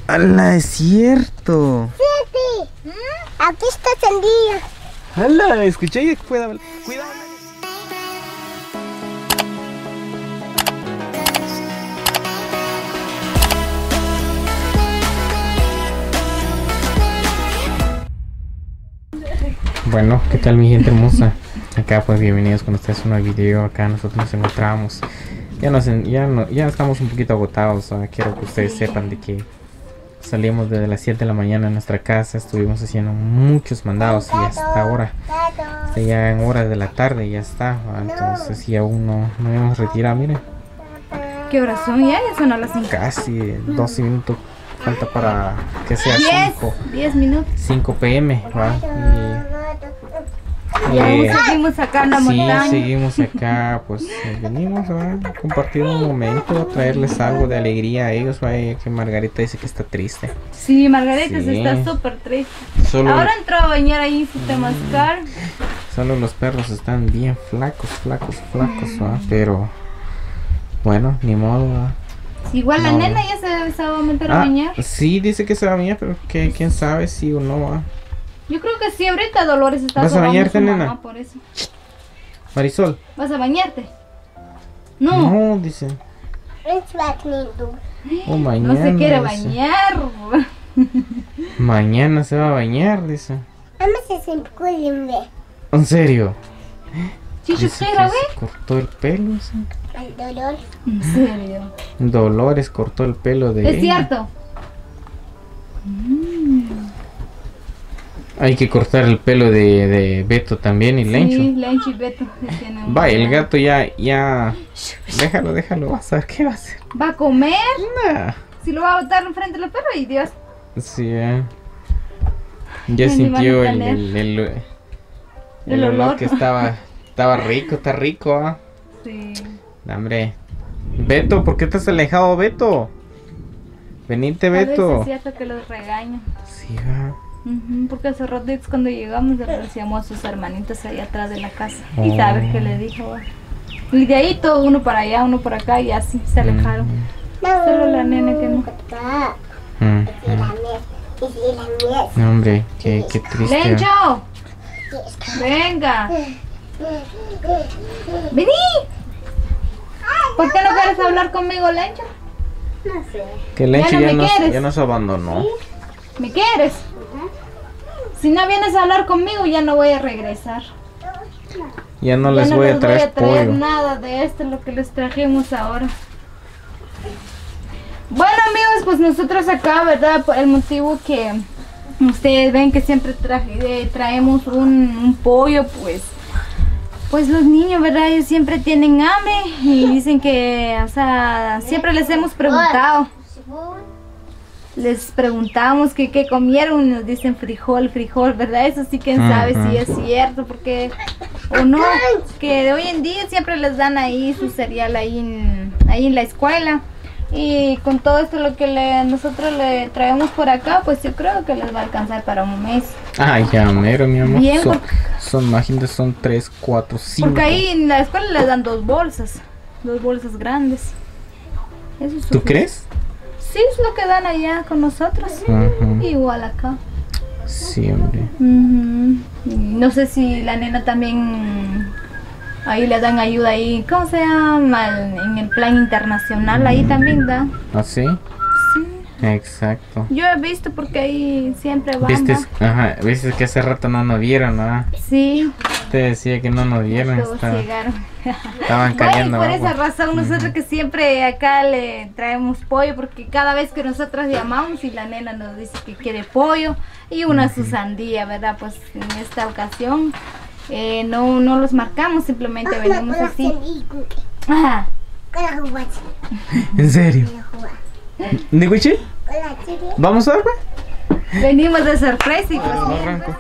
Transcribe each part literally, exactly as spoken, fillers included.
¡Hala, es cierto! Fíjate, aquí está sandía. ¡Hala, escuché! Cuidado, cuidado. Bueno, ¿qué tal mi gente hermosa? Acá pues bienvenidos con ustedes a un nuevo video. Acá nosotros nos encontramos. Ya nos en, ya no, ya estamos un poquito agotados. ¿No? Quiero que ustedes sepan de que salimos desde las siete de la mañana en nuestra casa. Estuvimos haciendo muchos mandados y hasta ahora, hasta ya en horas de la tarde ya está. ¿Va? Entonces y aún no, no hemos retirado, miren. ¿Qué horas son? Ya, ya son a las cinco. Casi doce minutos. Falta para que sea cinco. diez minutos. cinco p m ¿va? Y, Y aún eh, seguimos acá en la sí, montaña. seguimos acá, pues eh, venimos a compartir un momento, traerles algo de alegría a ellos. Vaya que Margarita dice que está triste. Sí, Margarita Sí. se está súper triste. Solo, Ahora entró a bañar ahí su temazcal. solo los perros están bien flacos, flacos, flacos, ¿va? Pero bueno, ni modo. ¿va? Igual la No. nena ya se, se va a meter a Ah, bañar. sí, dice que se va a bañar, pero que quién sabe si o no. ¿va? Yo creo que sí, ahorita Dolores está ¿Vas a sobando bañarte, su nena? mamá por eso. Marisol. ¿Vas a bañarte? No, No, dice. Oh, mañana. no se quiere dice. bañar. Mañana se va a bañar, dice. ¿En serio? Chicho, Dice espera, que güey. se cortó el pelo, dice. El dolor. En serio. Dolores cortó el pelo de Es ella. cierto. Hay que cortar el pelo de, de Beto también y Lencho. Sí, Lencho y Beto. ya tienen un Va, el problema. gato ya, ya. Déjalo, déjalo. Vas a ver qué va a hacer. ¿Va a comer? Nah. Si lo va a botar enfrente de los perros, y Dios. Sí, eh. Ya Ni sintió van a el, tener. el, el, el El olor olor. que estaba, estaba rico, está rico. ¿ah? Sí. No, hombre. Beto, ¿por qué te has alejado, Beto? Venite, A veces Beto. es cierto que los regañan. Sí, va. Ujú, porque hace ratitos cuando llegamos les llamó a sus hermanitos ahí atrás de la casa. Oh. Y sabes qué le dijo. Y de ahí todo uno para allá, uno para acá y así se alejaron. Solo la nena que no. Mm, mm. No, hombre, qué, qué triste. ¡Lencho! ¡Venga! ¡Vení! ¿Por qué no quieres hablar conmigo, Lencho? No sé. Que Lencho Ya no ya, me nos, quieres. ya nos abandonó. ¿Me quieres? Si no vienes a hablar conmigo ya no voy a regresar. Ya no Ya les no voy les a traer pollo. nada de esto, lo que les trajimos ahora. Bueno amigos, pues nosotros acá, ¿verdad? Por el motivo que ustedes ven que siempre traje, eh, traemos un, un pollo, pues pues los niños, ¿verdad? Ellos siempre tienen hambre y dicen que, o sea, siempre les hemos preguntado. Les preguntamos que qué comieron y nos dicen frijol, frijol, ¿verdad? Eso sí, quién sabe si es cierto, porque o no, que de hoy en día siempre les dan ahí su cereal ahí en, ahí en la escuela. Y con todo esto lo que le, nosotros le traemos por acá, pues yo creo que les va a alcanzar para un mes. Ay, ya mero, mi amor. Bien, son, porque- son, imagínate, son tres, cuatro, cinco. Porque ahí en la escuela les dan dos bolsas, dos bolsas grandes. Eso es ¿Tú sufic- crees? Sí, es lo que dan allá con nosotros. Ujú. Igual acá. Sí, hombre. Ujú. Y no sé si la nena también ahí le dan ayuda ahí, ¿cómo se llama? En el plan internacional ahí también da. ¿Ah, sí? Sí. Exacto. Yo he visto porque ahí siempre van. ¿Viste? ¿va? Ajá, viste que hace rato no nos vieron, ¿ah? Sí. Te decía que no nos vieron. Todos Estaba- llegaron. estaban Bueno, y cayendo por agua. esa razón nosotros que siempre acá le traemos pollo, porque cada vez que nosotros llamamos y la nena nos dice que quiere pollo y una su sandía, ¿verdad? Pues en esta ocasión eh, no, no los marcamos, simplemente venimos así. Ajá. ¿En serio? ¿Niguichi? ¿Vamos a ver? Venimos de sorpresa y pues No arranco.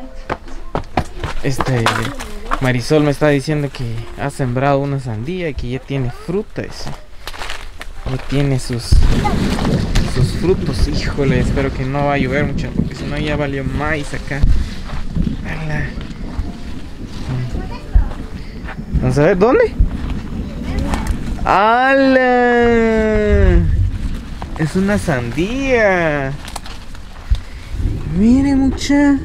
Este Marisol me está diciendo que ha sembrado una sandía y que ya tiene fruta. Dice. Ya tiene sus sus frutos. Híjole, espero que no va a llover mucho, porque si no ya valió maíz acá. Ala. Vamos a ver, ¿dónde? ¡Ala! Es una sandía. Mire, mucha.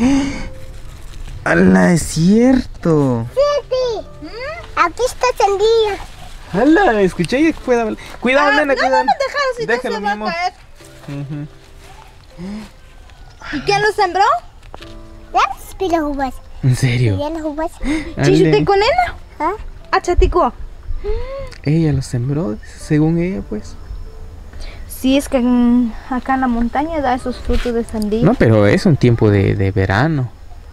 ¡Hala, es cierto! Siete. Aquí está sandía. ¡Hala! Escuché que pueda hablar. Cuidado, Ah, nena, no, cuidado. no, no, déjalo, si Déjalo, no se mi va amor. a caer. Ujú. ¿Y quién lo sembró? Ya spelen uvas. ¿En serio? Ya las uvas. ¿Chichute con nena? ¿Ah? ¿A chatico? Ella lo sembró, según ella, pues. Sí, es que en- acá en la montaña da esos frutos de sandía. No, pero es un tiempo de, de verano.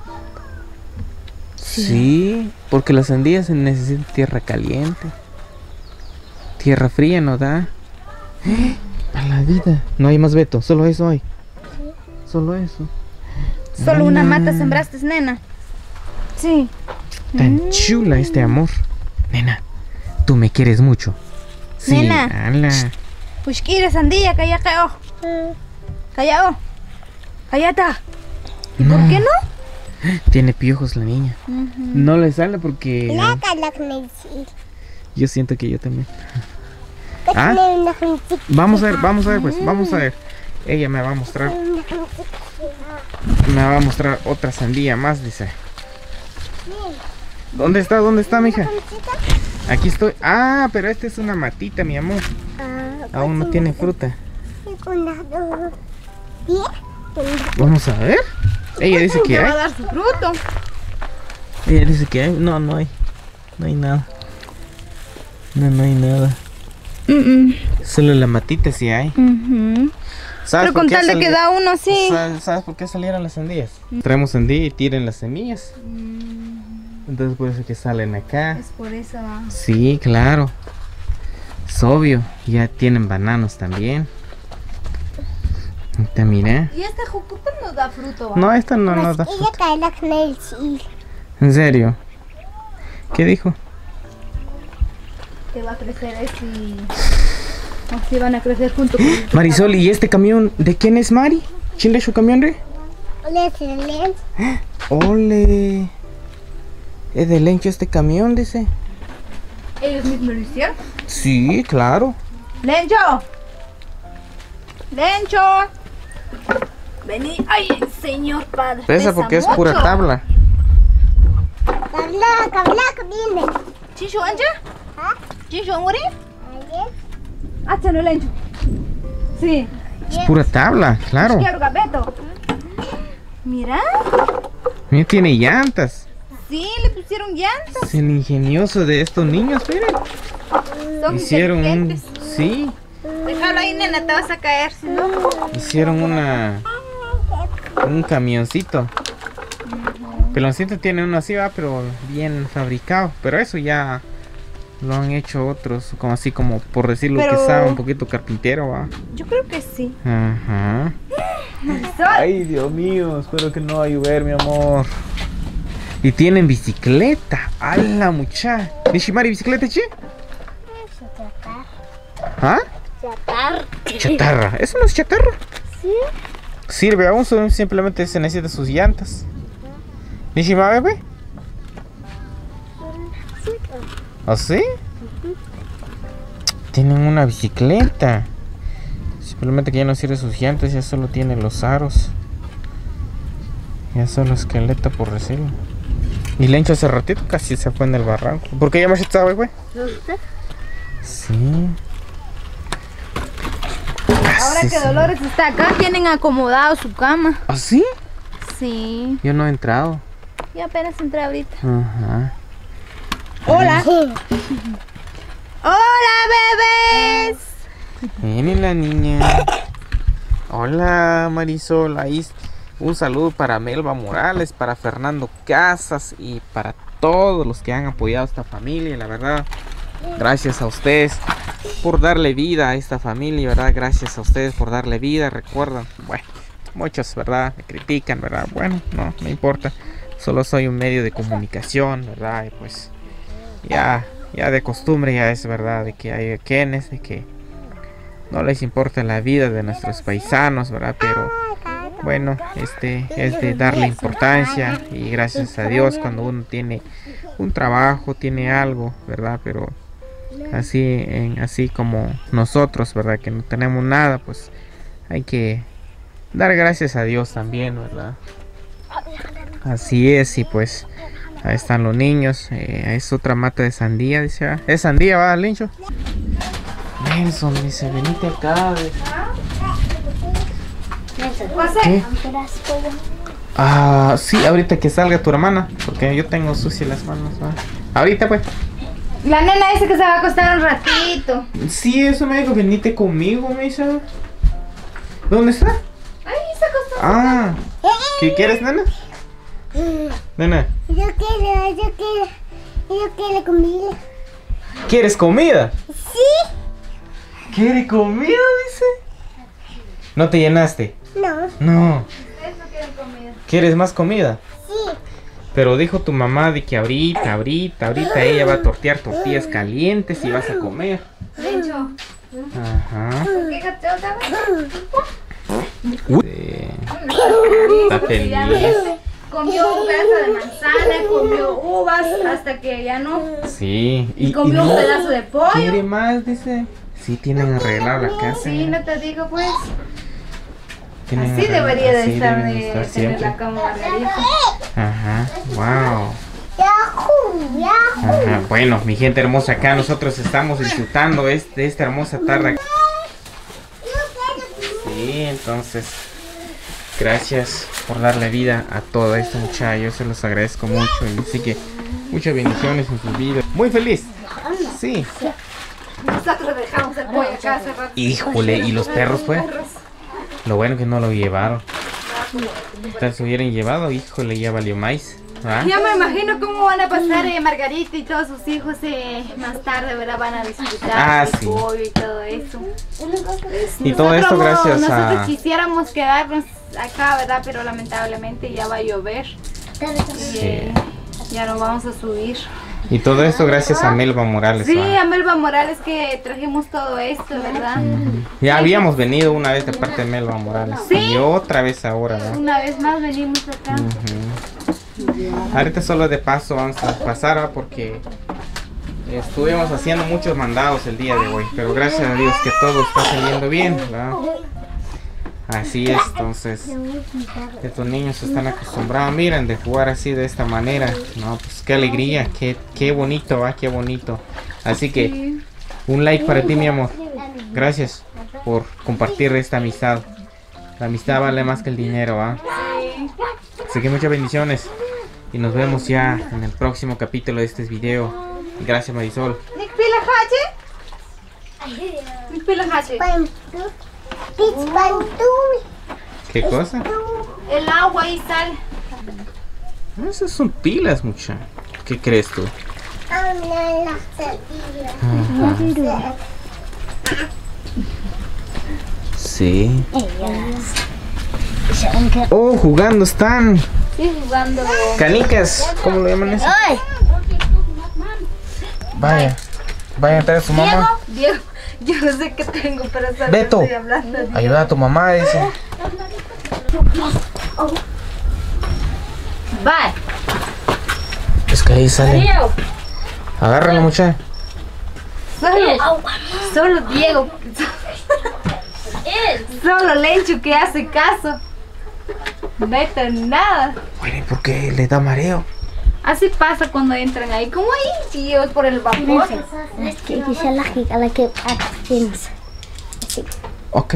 Sí. Sí, porque la sandía se necesita tierra caliente. Tierra fría no da. A la vida. No hay más veto, solo eso hay. Solo eso. Solo una Ah. mata sembraste, nena. Sí. Tan chula este amor. Nena, tú me quieres mucho. Sí, Nena. ala. Pues quiere sandía, calla, calla. Callao. Callata. ¿Y por qué no? Tiene piojos la niña. No le sale porque La calacnesi. yo siento que yo también. Ah. Ah, vamos a ver, vamos a ver pues, vamos a ver. Ella me va a mostrar, me va a mostrar otra sandía más, dice. ¿Dónde está? ¿Dónde está, mija? Aquí estoy. Ah, pero esta es una matita, mi amor. Aún no tiene fruta. Vamos a ver. Ella dice que Te va a hay. dar su fruto. Ella dice que hay. No, no hay. No hay nada. No, no hay nada. Mm, mm. Solo la matita sí hay. Ujú. ¿Sabes Pero por con qué tal de sali- que da uno así. ¿Sabes, sabes por qué salieron las sandías? Traemos sandía y tiren las semillas. Entonces por eso que salen acá. Es por eso. Sí, claro. Es obvio. Ya tienen bananos también. Ahorita mira. Y este jucupa no da fruto. ¿va? No, esta no nos da Ella fruta. calacnesi. ¿En serio? ¿Qué dijo? Que va a crecer así. Así van a crecer junto con el Marisol, ¿y este camión de quién es, Mari? ¿Quién es su camión, re? Hola, Selene. Ole. Es de Lencho este camión, dice. ¿Ellos mismos lo hicieron? Sí, claro. ¡Lencho! ¡Lencho! Vení. ¡Ay, señor padre! Pesa porque es pura mucho. tabla. Kabla, kabla, kabine. ¿Chishu anja? ¿Ah? ¿Chishu anguri? Ayer. ¡Hacha no Lencho! Sí. Es pura tabla, claro. Quiero gabeto. Mira. Mira, tiene llantas. Sí, le pusieron llantas. Es el ingenioso de estos niños, miren. Son Hicieron un... inteligentes. Sí, Déjalo ahí, nena, te vas a caer, si no. hicieron una... Un camioncito. Peloncito tiene uno así, va, pero bien fabricado. Pero eso ya lo han hecho otros, como así como por decirlo Pero- que sabe un poquito carpintero, va. Yo creo que sí. Ajá. Marisol. Ay, Dios mío, espero que no va a llover, mi amor. Y tienen bicicleta. ¡Hala, mucha! ¿Nishimari bicicleta, chi? ¿Ah? Chatar. Chatarra. ¿Eso no es chatarra? Sí. Sirve aún, solo simplemente se necesita sus llantas. ¿Nishima, bebé? ¿Ah, sí? Tienen una bicicleta. Simplemente que ya no sirve sus llantas, ya solo tiene los aros. Ya solo esqueleto por decirlo. Y Lencho hace ratito casi se fue en el barranco. ¿Por qué llamas esta, güey? Sí. Ahora Sí, que sí. Dolores está acá, tienen acomodado su cama. ¿Ah, sí? Sí. Yo no he entrado. Y apenas entré ahorita. Ajá. Hola. Hola, bebés. Viene la niña. Hola, Marisol. Ahí es- un saludo para Melba Morales, para Fernando Casas y para todos los que han apoyado a esta familia. La verdad, gracias a ustedes por darle vida a esta familia, ¿verdad? Gracias a ustedes por darle vida. Recuerdan, bueno, muchos, ¿verdad? Me critican, ¿verdad? Bueno, no, no importa. Solo soy un medio de comunicación, ¿verdad? Y pues ya, ya de costumbre ya es verdad de que hay quienes de que no les importa la vida de nuestros paisanos, ¿verdad? Pero bueno, este es de darle importancia y gracias a Dios cuando uno tiene un trabajo, tiene algo, ¿verdad? Pero así, en, así como nosotros, ¿verdad? Que no tenemos nada, pues hay que dar gracias a Dios también, ¿verdad? Así es, y pues ahí están los niños. Eh, es otra mata de sandía, dice. ah, ¿Es sandía, va, Lincho? Nelson dice, venite acá. ¿Qué? Ah, sí, ahorita que salga tu hermana, porque yo tengo sucias las manos, ¿va? Ahorita pues. La nena dice que se va a acostar un ratito. Sí, eso me dijo, venite conmigo, me dice. ¿Dónde está? Ahí se acostó. Ah, ¿qué quieres, nena? Nena, Yo quiero, yo quiero, yo quiero comida. ¿quieres comida? Sí. ¿Quiere comida, dice? ¿No te llenaste? No. No. Ustedes no quieren comida. ¿Quieres más comida? Sí. Pero dijo tu mamá de que ahorita, ahorita, ahorita ella va a tortear tortillas calientes y vas a comer. Lencho, Ajá. ¿qué gato otra vez? Sí. Está feliz. Comió un pedazo de manzana, comió uvas hasta que ya no. Sí. Y comió un pedazo de pollo. ¿Quiere más? Dice. Sí, tienen arreglado la casa. Sí, no te digo pues. Tienen Así arreglado- debería de así estar, deben de estar tener siempre. la cama Margarita. Ajá. Wow. Yahoo, yahoo. Ajá. Bueno, mi gente hermosa, acá nosotros estamos disfrutando este, esta hermosa tarde. Sí, entonces, gracias por darle vida a toda esta muchacha. Yo se los agradezco mucho. Y así que muchas bendiciones en sus vidas. Muy feliz. Sí. Nosotros dejamos el pollo acá hace rato. Híjole, ¿y los perros, pues? Lo bueno que no lo llevaron. Tal si hubieran llevado, híjole, ya valió más. ¿Ah? Ya me imagino cómo van a pasar eh, Margarita y todos sus hijos eh, más tarde, ¿verdad? Van a disfrutar Ah, del sí. pollo y todo eso. Y todo esto Nosotros, gracias nosotros a... quisiéramos quedarnos acá, ¿verdad? Pero lamentablemente ya va a llover. Y, eh, ya no vamos a subir. Y todo esto gracias a Melba Morales. Sí, ¿va? a Melba Morales que trajimos todo esto, ¿verdad? Ya habíamos venido una vez de parte de Melba Morales. Sí. Y otra vez ahora, ¿no? Una vez más venimos acá. Ujú. Ahorita solo de paso vamos a pasar, ¿va? Porque estuvimos haciendo muchos mandados el día de hoy. Pero gracias a Dios que todo está saliendo bien, ¿verdad? Así es, entonces estos niños se están acostumbrados, miren, de jugar así de esta manera. No, pues qué alegría, qué, qué bonito, va, qué bonito. Así que un like para ti, mi amor. Gracias por compartir esta amistad. La amistad vale más que el dinero, ¿va? Así que muchas bendiciones. Y nos vemos ya en el próximo capítulo de este video. Gracias, Marisol. Nick pila hache? Nick pila hache? Pantu. Pits pantu. ¿Qué cosa? El agua y sal. Esas son pilas, mucha. ¿Qué crees tú? Habla la salida. Sí. Oh, jugando están. Sí, jugando. Canicas, ¿cómo lo llaman eso? ¡Ay! Vaya, vaya a traer a su mamá. Diego, yo no sé qué tengo, pero sabes Beto, estoy hablando. ayuda a tu mamá, dice. Bye. Es que ahí sale. Diego. Agárralo, mucha. Solo, solo Diego. Solo Lencho que hace caso. Beto, nada. Bueno, ¿y por qué le da mareo? Así pasa cuando entran ahí, como ahí, tíos, por el vapor. Que dice la que a la que tienes. Ok.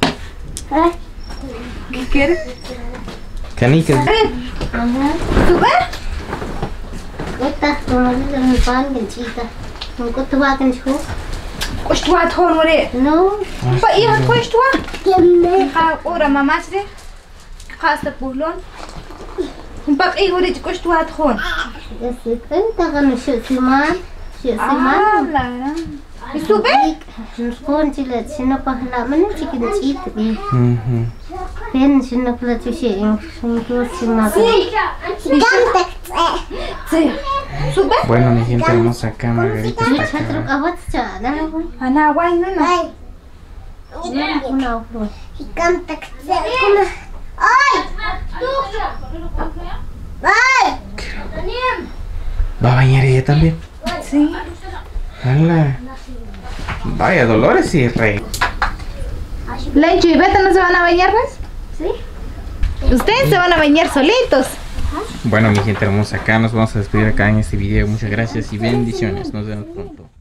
¿Qué quieres? Canicas. ¿Sube? Esta, no me digas mi pan, ganchita. ¿Nunca tú vas a gancho? Kushtua thon wore. No. Pa iya kushtua. ¿Quién Ka ora mama chre. Khasta puhlon. Pa i hore kushtua thon. Ya sé, cuenta con el shutman. Ah, Shutman. la. Sube? Nos pon chile, si no pasa nada, me chicken chita. Ujú. Ven, si no puedo decir, son dos semanas. Sí. Sube? Bueno, mi gente hermosa, acá Margarita está Chatro acá. kawat cha, dah. Ana wai no no. Ay. Una, una. Y canta que se una. ¡Ay! ¡Ay! ¿Va a bañar ella también? Sí. ¡Hala! Vaya, Dolores y Rey. Lencho y Beto no se van a bañar, pues. Sí. Ustedes se van a bañar solitos. Bueno, mi gente hermosa, acá nos vamos a despedir acá en este video. Muchas gracias y bendiciones. Nos vemos pronto.